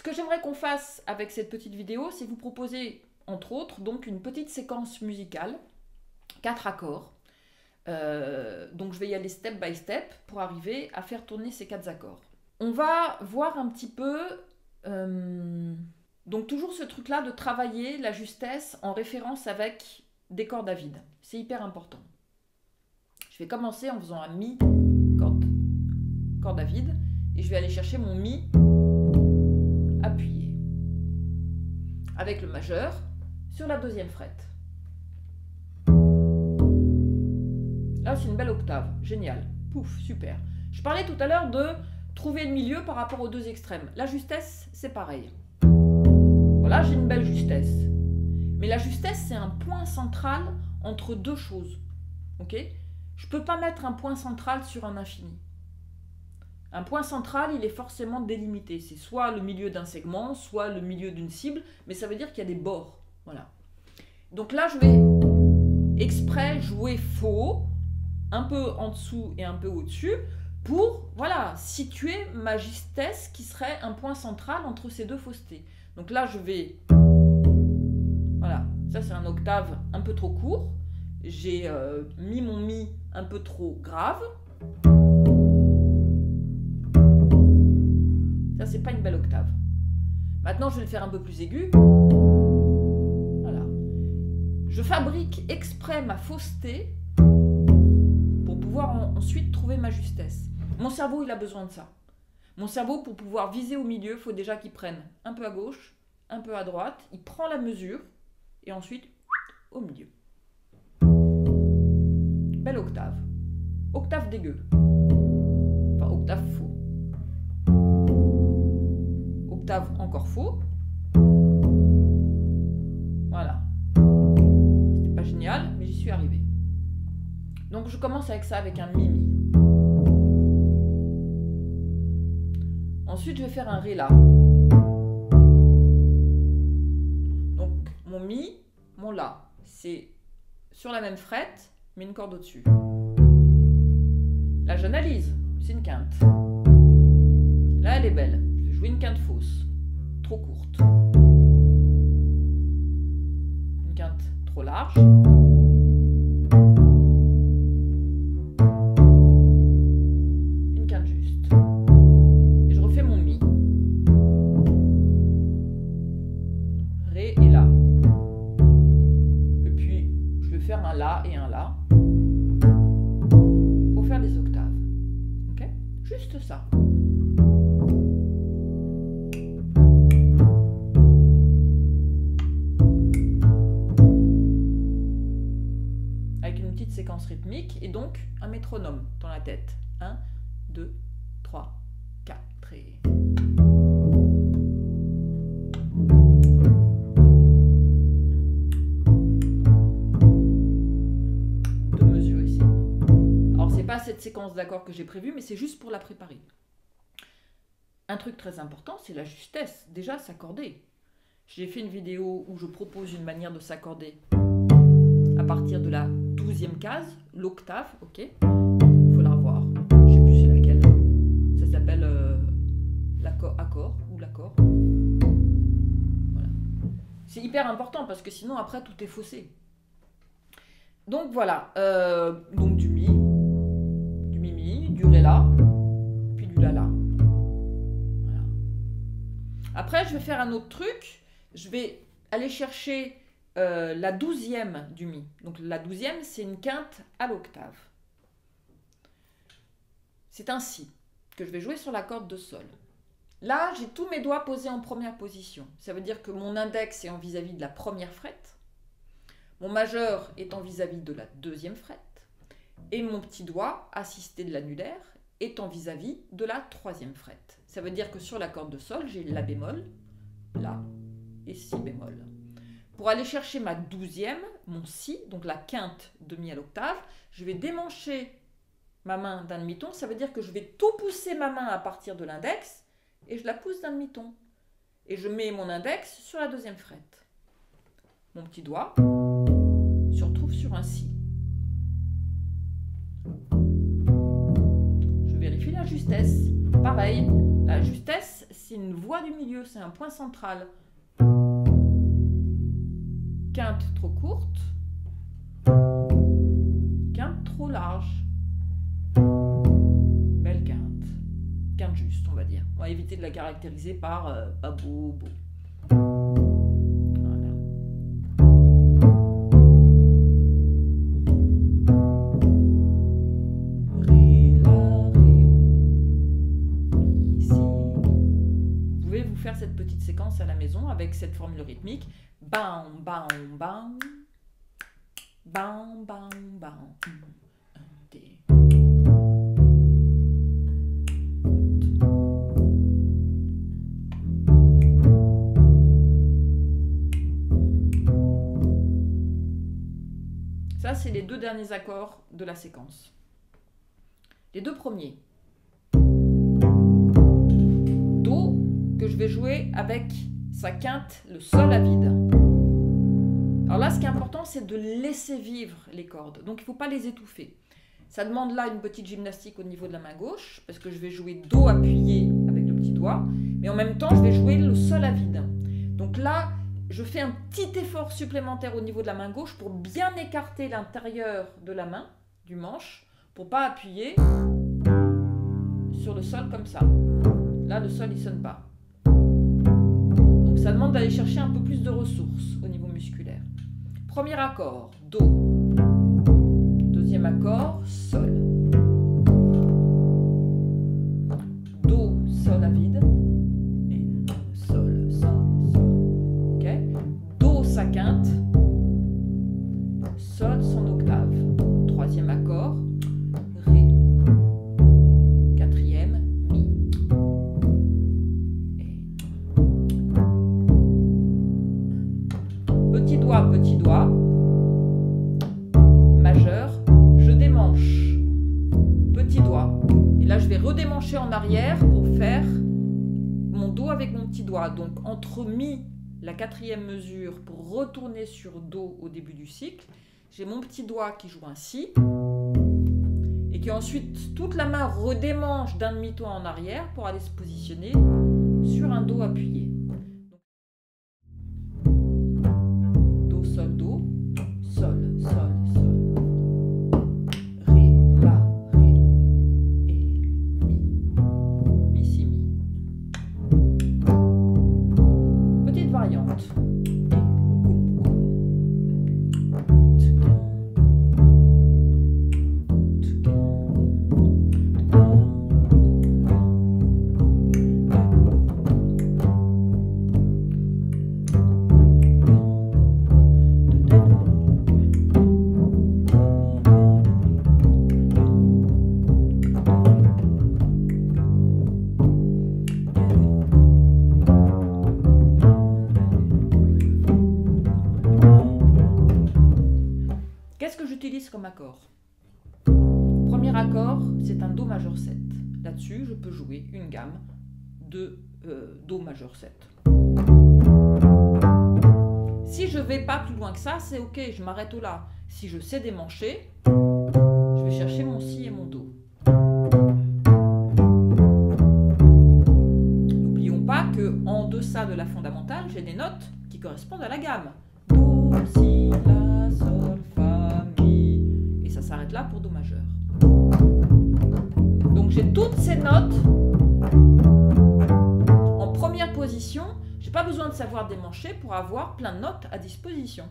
Ce que j'aimerais qu'on fasse avec cette petite vidéo, c'est vous proposer, entre autres, donc une petite séquence musicale, 4 accords. Donc je vais y aller step by step pour arriver à faire tourner ces 4 accords. On va voir un petit peu, donc toujours ce truc-là de travailler la justesse en référence avec des cordes à vide. C'est hyper important. Je vais commencer en faisant un mi, corde à vide, et je vais aller chercher mon mi appuyé avec le majeur sur la deuxième frette. Là, c'est une belle octave, génial, pouf, super. Je parlais tout à l'heure de trouver le milieu par rapport aux deux extrêmes. La justesse, c'est pareil. Voilà, j'ai une belle justesse. Mais la justesse, c'est un point central entre deux choses. Ok ? Je ne peux pas mettre un point central sur un infini. Un point central, il est forcément délimité. C'est soit le milieu d'un segment, soit le milieu d'une cible, mais ça veut dire qu'il y a des bords. Voilà. Donc là, je vais exprès jouer faux, un peu en dessous et un peu au-dessus, pour voilà, situer ma justesse qui serait un point central entre ces deux faussetés. Donc là, je vais... Voilà, ça c'est un octave un peu trop court. J'ai mis mon mi un peu trop grave. Ça, c'est pas une belle octave. Maintenant, je vais le faire un peu plus aigu. Voilà. Je fabrique exprès ma fausseté pour pouvoir ensuite trouver ma justesse. Mon cerveau, il a besoin de ça. Mon cerveau, pour pouvoir viser au milieu, il faut déjà qu'il prenne un peu à gauche, un peu à droite. Il prend la mesure et ensuite au milieu. Belle octave. Octave dégueu. Enfin, octave faux. Octave encore faux. Voilà. C'était pas génial, mais j'y suis arrivée. Donc je commence avec ça, avec un mi-mi. Ensuite, je vais faire un ré la. Donc mon mi, mon la, c'est sur la même frette, mais une corde au-dessus. Là, j'analyse. C'est une quinte. Là, elle est belle. Je vais jouer une quinte fausse. Trop courte. Une quinte trop large. Une quinte juste. Et je refais mon mi. Ré et la. Et puis, je vais faire un la et un la. Pour faire des octaves. Ok ? Juste ça. Séquence rythmique et donc un métronome dans la tête. 1, 2, 3, 4 et... Deux mesures ici. Alors c'est pas cette séquence d'accords que j'ai prévue, mais c'est juste pour la préparer. Un truc très important, c'est la justesse. Déjà, s'accorder. J'ai fait une vidéo où je propose une manière de s'accorder à partir de la 12e case, l'octave, ok. Il faut la revoir. Je sais plus c'est laquelle. Ça s'appelle l'accord ou l'accord. Voilà. C'est hyper important parce que sinon après tout est faussé. Donc voilà. Donc du mi, du ré la, puis du la la. Voilà. Après je vais faire un autre truc. Je vais aller chercher la 12e du mi. Donc la 12e, c'est une quinte à l'octave. C'est un si que je vais jouer sur la corde de sol. Là, j'ai tous mes doigts posés en première position. Ça veut dire que mon index est en vis-à-vis de la première frette, mon majeur est en vis-à-vis de la deuxième frette, et mon petit doigt, assisté de l'annulaire, est en vis-à-vis de la troisième frette. Ça veut dire que sur la corde de sol, j'ai la bémol, la et si bémol. Pour aller chercher ma 12e, mon si, donc la quinte de mi à l'octave, je vais démancher ma main d'un demi-ton. Ça veut dire que je vais tout pousser ma main à partir de l'index et je la pousse d'un demi-ton. Et je mets mon index sur la deuxième frette. Mon petit doigt se retrouve sur un si. Je vérifie la justesse. Pareil, la justesse, c'est une voix du milieu, c'est un point central. Quinte trop courte, quinte trop large. Belle quinte. Quinte juste, on va dire. On va éviter de la caractériser par pas beau, beau. Voilà. Ré, la, ré, mi, si. Vous pouvez vous faire cette petite séquence à la maison avec cette formule rythmique. Bam, bam, bam. Bam, bam, bam. Ça, c'est les deux derniers accords de la séquence. Les deux premiers. Do, que je vais jouer avec sa quinte, le sol à vide. Alors là, ce qui est important, c'est de laisser vivre les cordes. Donc, il ne faut pas les étouffer. Ça demande là une petite gymnastique au niveau de la main gauche, parce que je vais jouer Do appuyé avec le petit doigt, mais en même temps, je vais jouer le sol à vide. Donc là, je fais un petit effort supplémentaire au niveau de la main gauche pour bien écarter l'intérieur de la main, du manche, pour ne pas appuyer sur le sol comme ça. Là, le sol, il ne sonne pas. Donc, ça demande d'aller chercher un peu plus de ressources au niveau musculaire. Premier accord, Do. Deuxième accord, Sol. Do, Sol à vide. Et Sol, Sol, Sol. Ok. Do, sa quinte. Sol, son octave. Troisième accord, Ré. Quatrième, Mi. Et petit doigt, majeur, je démanche, petit doigt. Et là, je vais redémancher en arrière pour faire mon Do avec mon petit doigt. Donc, entre Mi, la quatrième mesure, pour retourner sur Do au début du cycle, j'ai mon petit doigt qui joue un Si, et qui ensuite, toute la main redémanche d'un demi-ton en arrière pour aller se positionner sur un Do appuyé. Sol, Do, Sol, Sol, Sol, Ré, La, Ré, et Mi, Mi, Si, Mi. Petite variante. Comme accord. Premier accord, c'est un Do majeur 7. Là-dessus, je peux jouer une gamme de Do majeur 7. Si je ne vais pas plus loin que ça, c'est ok, je m'arrête là. Si je sais démancher, je vais chercher mon Si et mon Do. N'oublions pas qu'en deçà de la fondamentale, j'ai des notes qui correspondent à la gamme. Do, Si, La, Sol, Fa, Mi. Ça s'arrête là pour Do majeur. Donc j'ai toutes ces notes en première position. Je n'ai pas besoin de savoir démancher pour avoir plein de notes à disposition.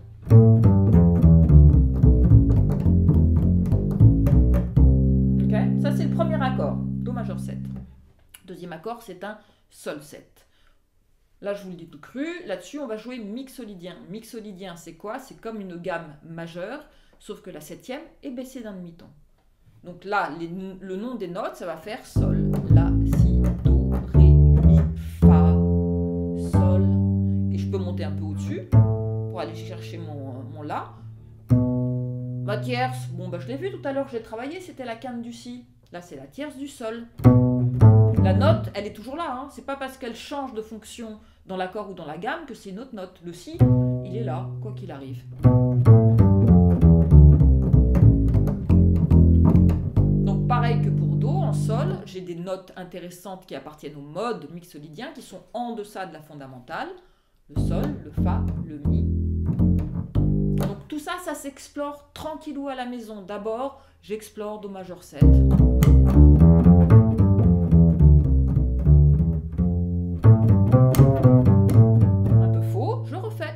Ok, ça c'est le premier accord, Do majeur 7. Deuxième accord, c'est un Sol 7. Là, je vous le dis tout cru. Là-dessus, on va jouer mixolydien. Mixolydien, c'est quoi? C'est comme une gamme majeure, sauf que la septième est baissée d'un demi-ton. Donc là, le nom des notes, ça va faire Sol, La, Si, Do, Ré, Mi, Fa, Sol. Et je peux monter un peu au-dessus pour aller chercher mon La. Ma tierce, bon, bah, je l'ai vu tout à l'heure, j'ai travaillé, c'était la quinte du Si. Là, c'est la tierce du Sol. La note, elle est toujours là. Hein. C'est pas parce qu'elle change de fonction dans l'accord ou dans la gamme que c'est une autre note. Le Si, il est là, quoi qu'il arrive. Donc pareil que pour Do, en Sol, j'ai des notes intéressantes qui appartiennent au mode mixolydien, qui sont en deçà de la fondamentale, le sol, le fa, le mi. Donc tout ça, ça s'explore tranquillou à la maison. D'abord, j'explore Do majeur 7. Un peu faux, je refais.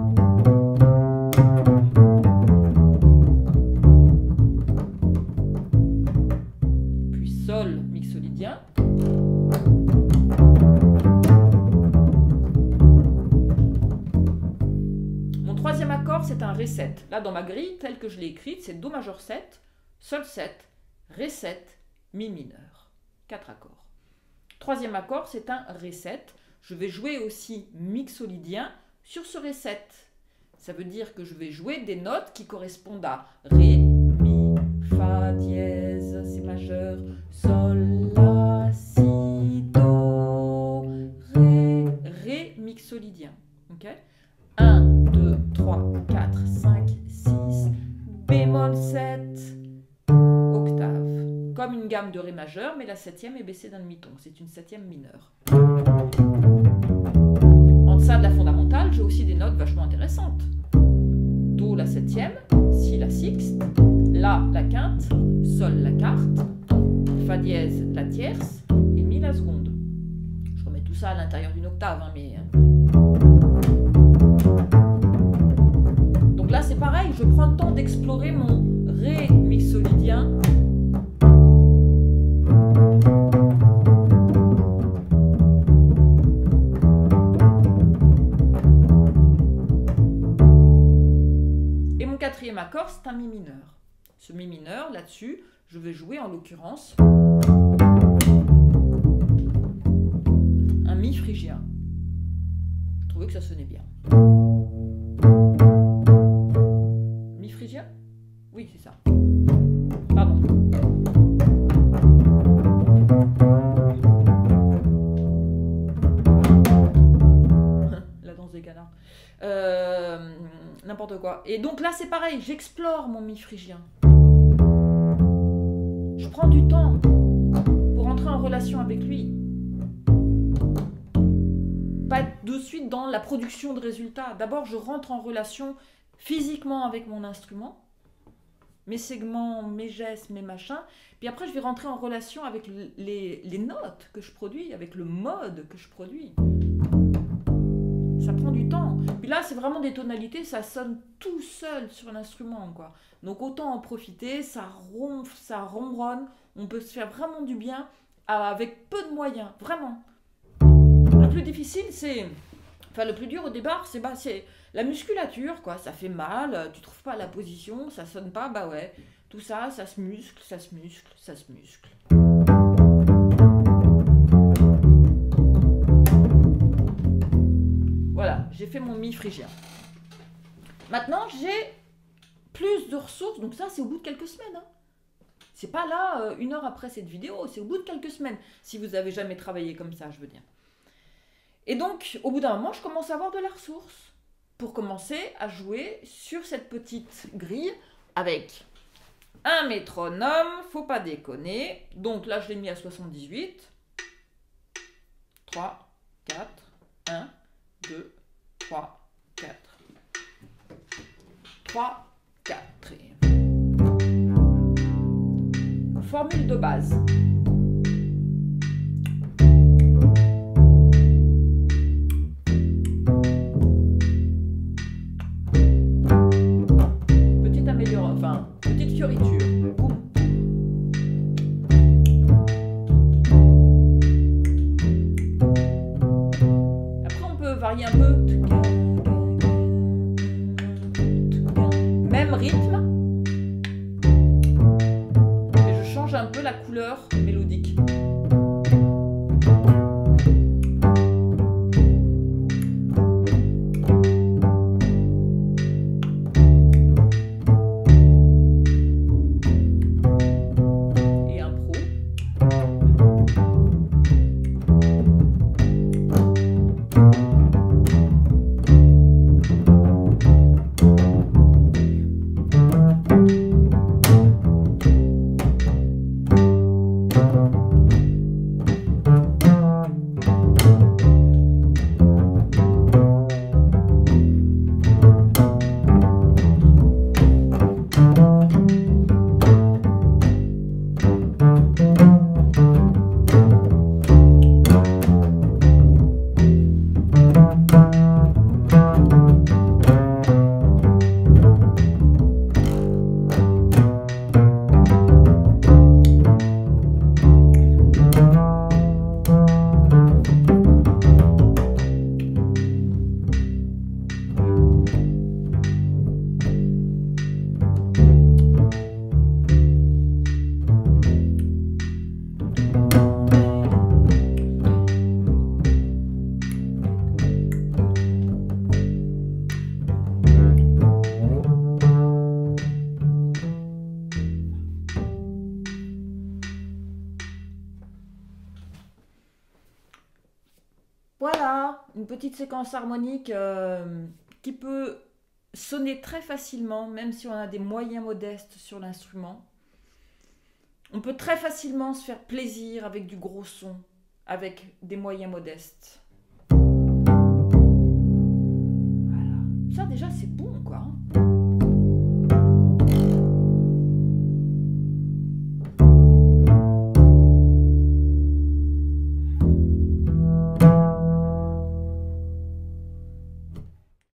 Puis sol mixolydien. Mon troisième accord, c'est un Ré 7. Là, dans ma grille, telle que je l'ai écrite, c'est Do majeur 7, Sol 7, Ré 7, Mi mineur. 4 accords. Troisième accord, c'est un Ré 7. Je vais jouer aussi mixolydien sur ce Ré 7. Ça veut dire que je vais jouer des notes qui correspondent à Ré, Mi, Fa dièse, Si majeur, Sol, La, Si, Do, Ré, Ré mixolydien. Ok ? 1, 2, 3, 4, 5, 6, bémol 7, octave. Comme une gamme de Ré majeur, mais la septième est baissée d'un demi-ton. C'est une septième mineure. En deçà de la fondamentale, j'ai aussi des notes vachement intéressantes. Do la septième, Si la sixte, La la quinte, Sol la quarte, Fa dièse la tierce et Mi la seconde. Je remets tout ça à l'intérieur d'une octave, hein, mais... Donc là, c'est pareil, je prends le temps d'explorer mon Ré mixolydien. Et mon quatrième accord, c'est un Mi mineur. Ce Mi mineur, là-dessus, je vais jouer en l'occurrence un Mi phrygien. Je trouvais que ça sonnait bien. Mi phrygien? Oui, c'est ça. Pardon. La danse des canards. N'importe quoi. Et donc là, c'est pareil, j'explore mon Mi phrygien. Je prends du temps pour entrer en relation avec lui. Pas être de suite dans la production de résultats. D'abord, je rentre en relation physiquement avec mon instrument, mes segments, mes gestes, mes machins. Puis après, je vais rentrer en relation avec les notes que je produis, avec le mode que je produis. Ça prend du temps. Puis là, c'est vraiment des tonalités, ça sonne tout seul sur l'instrument, quoi. Donc autant en profiter, ça ronfle, ça ronronne, on peut se faire vraiment du bien avec peu de moyens, vraiment. Le plus difficile, c'est... Enfin, le plus dur au départ, c'est la musculature, quoi. Ça fait mal, tu trouves pas la position, ça sonne pas, bah ouais. Tout ça, ça se muscle, ça se muscle, ça se muscle. Voilà, j'ai fait mon Mi phrygien. Maintenant, j'ai plus de ressources, donc ça, c'est au bout de quelques semaines. Hein. C'est pas là, 1 heure après cette vidéo, c'est au bout de quelques semaines, si vous avez jamais travaillé comme ça, je veux dire. Et donc, au bout d'un moment, je commence à avoir de la ressource pour commencer à jouer sur cette petite grille avec un métronome, faut pas déconner. Donc là, je l'ai mis à 78. 3, 4, 1, 2, 3, 4. 3, 4. Formule de base. Petite fioriture. Après, on peut varier un peu. Même rythme. Et je change un peu la couleur mélodique. petite séquence harmonique qui peut sonner très facilement, même si on a des moyens modestes sur l'instrument. On peut très facilement se faire plaisir avec du gros son, avec des moyens modestes.